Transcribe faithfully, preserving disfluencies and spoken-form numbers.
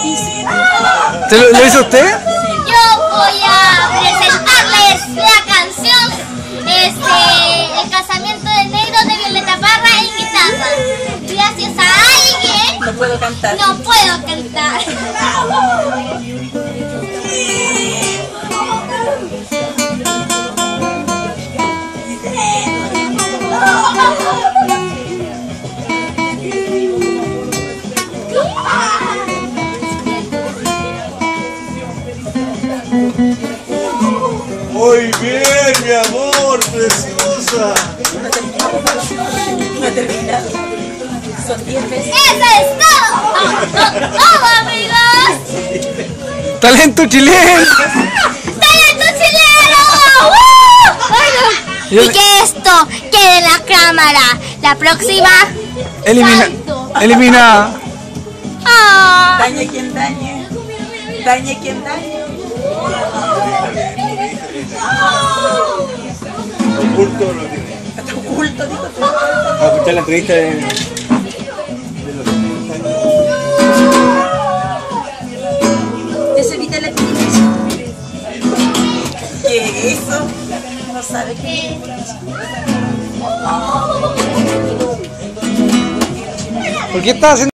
difícil. ¿Se lo, ¿Lo hizo usted? Yo voy a presentarles la canción este, El casamiento de negro de Violeta Parra en guitarra. Gracias a alguien. No puedo cantar. No puedo cantar. Muy bien, mi amor, preciosa. No he terminado. Son diez veces. ¡Eso es todo! ¡Todo, amigos! ¡Talento chileno! ¡Talento chileno! ¡Uh! Yo Y le- que esto quede en la cámara. La próxima. Elimina. Salto. Elimina. Ah. Dañe quien dañe. Dañe quien dañe. Oculto lo tiene. Está oculto, digo. A escuchar la entrevista de, de los Eso evita la criminalización. ¿Qué es eso? No sabe qué es. ¿Por qué estás haciendo?